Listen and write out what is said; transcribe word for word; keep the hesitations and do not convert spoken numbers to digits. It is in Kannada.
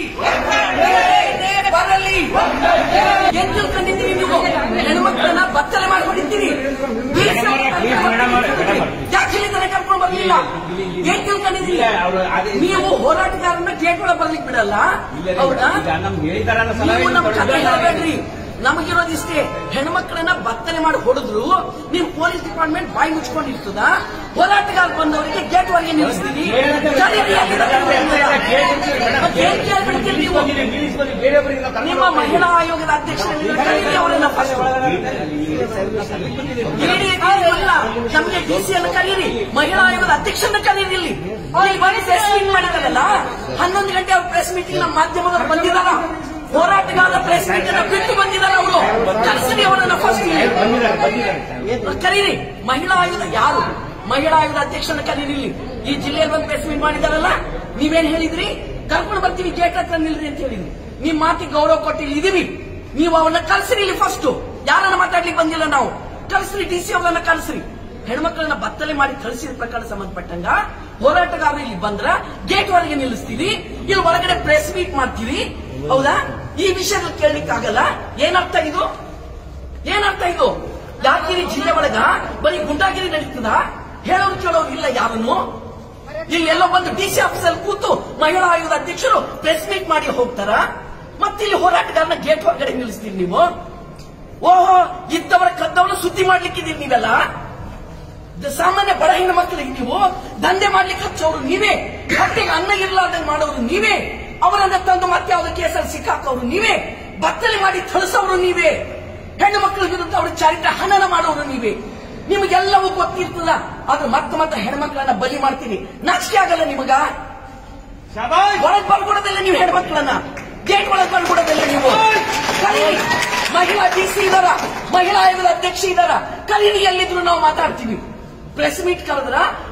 ಬರಲಿ ಏನ್ ತಿಳ್ಕೊಂಡಿದ್ದೀರಿ ನೀವು? ಹೆಣ್ಮಕ್ಳನ್ನ ಬತ್ತಲೆ ಮಾಡ್ಕೊಂಡಿದ್ದೀರಿ. ಯಾಕೆ ಕರ್ಕೊಂಡು ಬರ್ಲಿಲ್ಲ? ಏನ್ ತಿಳ್ಕೊಂಡಿದ್ದೀರಿ? ನೀವು ಹೋರಾಟಗಾರನ್ನ ಗೇಟ್ ಒಳಗೆ ಬರ್ಲಿಕ್ಕೆ ಬಿಡಲ್ಲ. ಹೌದಾ? ನೀವು ನಮ್ಮ ಕಥೆ ಹೇಳಬೇಡ್ರಿ. ನಮಗಿರೋದಿಷ್ಟೇ, ಹೆಣ್ಮಕ್ಳನ್ನ ಬತ್ತಲೆ ಮಾಡಿ ಹೊಡೆದ್ರು ನೀವು ಪೊಲೀಸ್ ಡಿಪಾರ್ಟ್ಮೆಂಟ್ ಬಾಯಿ ಮುಚ್ಕೊಂಡಿರ್ತದ. ಹೋರಾಟಗಾರ ಬಂದವರಿಗೆ ಗೇಟ್ ಒಳಗೆ ನಿಲ್ಲಿಸ್ತೀರಿ. ನಿಮ್ಮ ಮಹಿಳಾ ಆಯೋಗದ ಅಧ್ಯಕ್ಷರನ್ನ ಕರೀರಿ, ಅವರನ್ನ ಫಸ್ಟ್ ನಮಗೆ ಡಿಸಿಯನ್ನು ಕರೀರಿ, ಮಹಿಳಾ ಆಯೋಗದ ಅಧ್ಯಕ್ಷರನ್ನ ಕರೀರಿ. ಇಲ್ಲಿ ಪ್ರೆಸ್ ಮೀಟ್ ಮಾಡಿದಾರಲ್ಲ, ಹನ್ನೊಂದು ಗಂಟೆ ಅವ್ರ ಪ್ರೆಸ್ ಮೀಟಿಂಗ್ ನಮ್ಮ ಮಾಧ್ಯಮದವರು ಬಂದಿದಾರ. ಹೋರಾಟಗಾರರ ಪ್ರೆಸ್ ಮೀಟ್ ಅನ್ನ ಬಿಟ್ಟು ಬಂದಿದ್ದಾರೆ ಅವರು. ಕರೆಸಿ ಅವರನ್ನ ಫಸ್ಟ್ ಕರೀರಿ. ಮಹಿಳಾ ಆಯೋಗ ಯಾರು? ಮಹಿಳಾ ಆಯೋಗದ ಅಧ್ಯಕ್ಷರನ್ನ ಕರೀರಿ. ಇಲ್ಲಿ ಈ ಜಿಲ್ಲೆಯಲ್ಲಿ ಒಂದು ಪ್ರೆಸ್ ಮೀಟ್ ಮಾಡಿದಾರಲ್ಲ, ನೀವೇನ್ ಹೇಳಿದ್ರಿ? ಕರ್ಕೊಂಡು ಬರ್ತೀವಿ, ಗೇಟ್ ಹತ್ರ ನಿಲ್ರಿ ಅಂತ ಹೇಳಿದ್ರಿ. ನಿಮ್ ಮಾತಿಗೆ ಗೌರವ ಕೊಟ್ಟು ಇಲ್ಲಿ ಇದೀವಿ. ನೀವು ಅವನ್ನ ಕಲ್ಸ್ರಿ ಇಲ್ಲಿ ಫಸ್ಟ್. ಯಾರನ್ನ ಮಾತಾಡ್ಲಿಕ್ಕೆ ಬಂದಿಲ್ಲ ನಾವು. ಕಲ್ಸ್ರಿ, ಡಿ ಸಿ ಅವರನ್ನ ಕಲ್ಸ್ರಿ. ಹೆಣ್ಮಕ್ಳನ್ನ ಬತ್ತಲೆ ಮಾಡಿ ಕಳಿಸಿದ ಪ್ರಕರಣ ಸಂಬಂಧಪಟ್ಟಂಗ ಹೋರಾಟಗಾರರು ಇಲ್ಲಿ ಬಂದ್ರ ಗೇಟ್ ಹೊರಗೆ ನಿಲ್ಲಿಸ್ತೀವಿ, ಇಲ್ಲಿ ಒಳಗಡೆ ಪ್ರೆಸ್ ಮೀಟ್ ಮಾಡ್ತೀವಿ. ಹೌದಾ? ಈ ವಿಷಯದಲ್ಲಿ ಕೇಳಲಿಕ್ಕಾಗಲ್ಲ. ಏನರ್ಥ ಇದು? ಏನರ್ಥ ಇದು? ಯಾದಗಿರಿ ಜಿಲ್ಲೆ ಒಳಗ ಬರೀ ಗುಂಡಾಗಿರಿ ನಡೀತದ? ಹೇಳೋರು ಕೇಳೋರು ಇಲ್ಲ ಯಾರನ್ನು. ಇಲ್ಲಿ ಎಲ್ಲೋ ಬಂದು ಡಿಸಿ ಆಫೀಸಲ್ಲಿ ಕೂತು ಮಹಿಳಾ ಆಯೋಗದ ಅಧ್ಯಕ್ಷರು ಪ್ರೆಸ್ ಮೀಟ್ ಮಾಡಿ ಹೋಗ್ತಾರ. ಮತ್ತಿಲ್ಲಿ ಹೋರಾಟಗಾರನ ಗೇಟ್ ಹೊರಗಡೆ ನಿಲ್ಲಿಸ್ತೀರಿ ನೀವು. ಓಹೋ, ಇದ್ದವರ ಕದ್ದವನ್ನ ಸುದ್ದಿ ಮಾಡ್ಲಿಕ್ಕಿದ್ದೀರಿ ನೀವೆಲ್ಲ. ಸಾಮಾನ್ಯ ಬಡ ಹೆಣ್ಣು ಮಕ್ಕಳಿಗೆ ನೀವು ದಂಧೆ ಮಾಡ್ಲಿಕ್ಕೆ ಹಚ್ಚೋರು ನೀವೇ. ಹೊಟ್ಟೆಗೆ ಅನ್ನ ಇರ್ಲಾರ್ದಂಗೆ ಮಾಡೋರು ನೀವೇ. ಅವರನ್ನ ತಂದು ಮತ್ತೆ ಯಾವ್ದು ಕೇಸಲ್ಲಿ ಸಿಕ್ಕಾಕೋರು ನೀವೇ. ಬತ್ತಲೆ ಮಾಡಿ ಥಳಿಸೋರು ನೀವೇ. ಹೆಣ್ಣು ಮಕ್ಕಳ ವಿರುದ್ಧ ಅವ್ರ ಚಾರಿತ್ರ ಹನನ ಮಾಡೋರು ನೀವೇ. ನಿಮಗೆಲ್ಲವೂ ಗೊತ್ತಿರ್ತದ. ಆದ್ರೆ ಮತ್ತೆ ಮತ್ತೆ ಹೆಣ್ಮಕ್ಳನ್ನ ಬಲಿ ಮಾಡ್ತೀರಿ. ನಾಚಿಕೆ ಆಗಲ್ಲ ನಿಮಗ? ಒಳಗ್ ಬರ್ಕೊಡೋದಿಲ್ಲ ನೀವು ಹೆಣ್ಮಕ್ಳನ್ನ. ಗೇಟ್ ಒಳಗ್ ಬರ್ಕೊಡೋದಿಲ್ಲ ನೀವು. ಕರೀರಿ. ಮಹಿಳಾ ಡಿ ಸಿ ಇದಾರ, ಮಹಿಳಾ ಆಯೋಗದ ಅಧ್ಯಕ್ಷ ಇದಾರ. ಕರೀರಿ, ಎಲ್ಲಿದ್ರು ನಾವು ಮಾತಾಡ್ತೀವಿ. Press meet ಕರೆದ್ರ